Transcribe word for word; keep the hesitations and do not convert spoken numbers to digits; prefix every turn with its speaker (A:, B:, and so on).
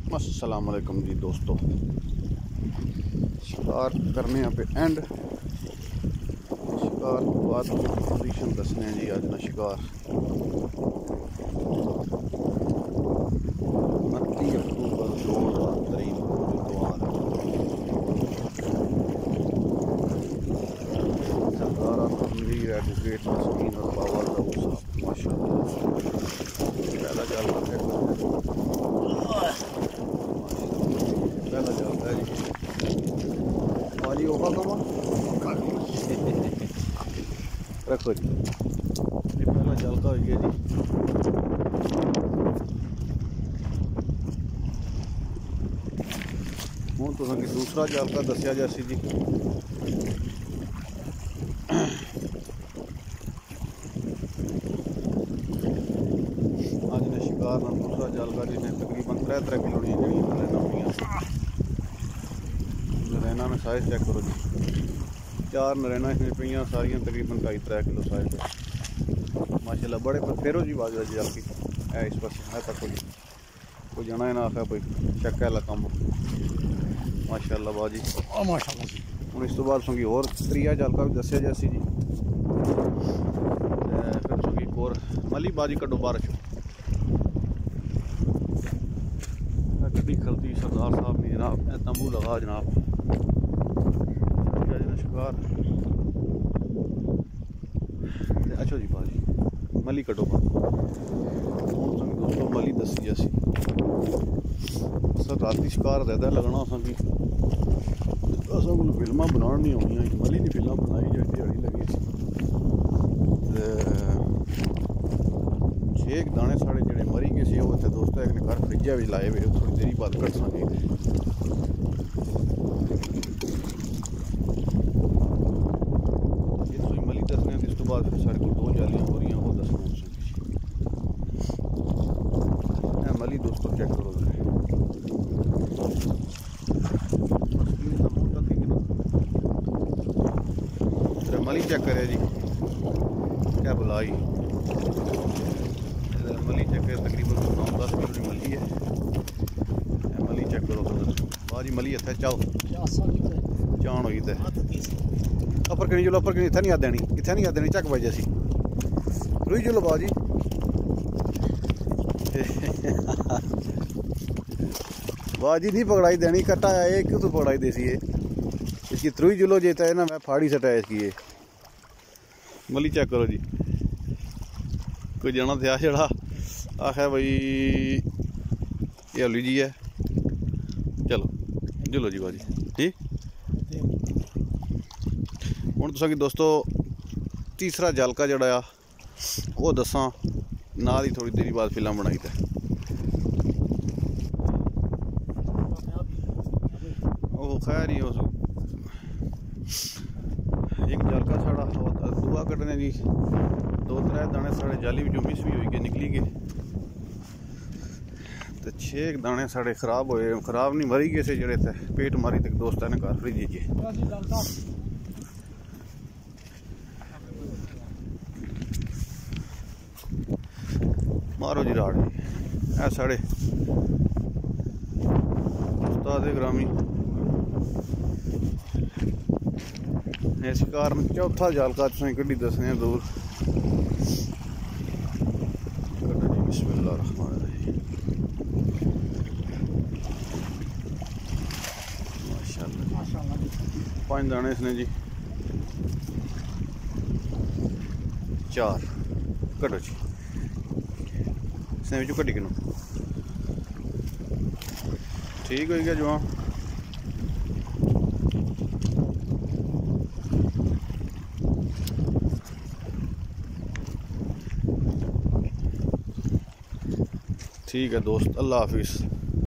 A: अस्सलाम वालेकुम जी दोस्तों, शिकार करने पे एंड शिकार के बाद पोजीशन दसने हैं जी। अज ना शिकार उनतीस अक्टूबर दो हज़ार तेईस बुधवार सरदार मीर एडवोकेट तस्मीन और बाबर दाऊद साहब माशाअल्लाह पहला जाल पहला जाता है जी। पाजी ओखा कमा रखो जी, ये पहला जालका हो गया जी। हूँ तो दूसरा जालका दसिया जैसी जी। अज ने शिकार ना दूसरा जालका जिन्हें तकरीबन त्रै त्रै किलो दी जड़ियां नरैना हुई। नरैना में साइज चेक करो जी, चार नरैना इसमें पे सारियां तकरीबन ढाई त्रै किलो साइज है माशाल्लाह। बड़े पर फेरो जी बाजरा जी जालकी है इस पास है तक कोई कोई जाना है ना आखा कोई चेक है कम माशाल्लाह बाजी माशाल्लाह। हूँ इस तो बाद संगी होर त्रीया जालका भी दसिया जैसी जी। फिर संगी एक और मली बाजी कड्डो बारह गड्डी खलती सरदार साहब ने जनाब तंबू लगा जनाब शिकार। अच्छा जी बाजी मली कटो बात दोस्तों मली दसी जैसी सर राती शिकार ज्यादा लगना असें असें को फिल्म बना नहीं आनी मली की फिल्म बनाई जाए दिहाड़ी लगी छे दाने साढ़े जेडे मरी गए थे वो दोस्तों एक ने घर फ्रिजा भी लाए हुए थोड़ी देरी बाद कट सके। मली दसने इस तो बाद फिर साढ़े को दो जालियां हो रही वो दसने मली दोस्तों चेक करो मली चेक करे जी क्या बुलाई मली चेक करे तकरीबन नौ दस किलो की मली है। मली चेक करो बाजी मली इतने चाओ चान हुई तो अपर कनी चलो अपर कनी इतना नहीं आ देनी इतना नहीं आ देनी झक बजे सी रुई चलो बाजी बाजी नहीं पकड़ाई देनी कट्टा है क्यों तो पकड़ाई देसी है इसकी त्रुई जुलो जेता है ना मैं फाड़ी सटा है इसकी। मली चेक करो जी कोई जाना था जड़ा आखा भाई ये हली जी है चलो जुलो जी बाजी ठीक। हूँ तुसा दोस्तों तीसरा जालका जड़ा वो दसा नाल ही थोड़ी देरी बाद फिल्म बनाई था वो खैर ही उस एक जालका साढ़ा दुआ कटने जी दो त्रै दाने साढ़े जाली भी मिस भी हुई गए निकली गए तो छे दाने साढ़े खराब होए खराब नहीं मरी गए से जड़े थे पेट मारी तक दोस्तों ने घर फ्रिज जी मारो जी राड़ जी है साढ़े उस्ताद ग्रामी इस कारण चौथा जालका तुसें कड्डी दसने दूर बिस्मिल्लाह रहमान रहीम माशाअल्लाह पांच दाने इसने जी चार कटो जी इसने बिचू कड्डी किनू ठीक हो गया जवान। ठीक है दोस्त अल्लाह हाफिज़।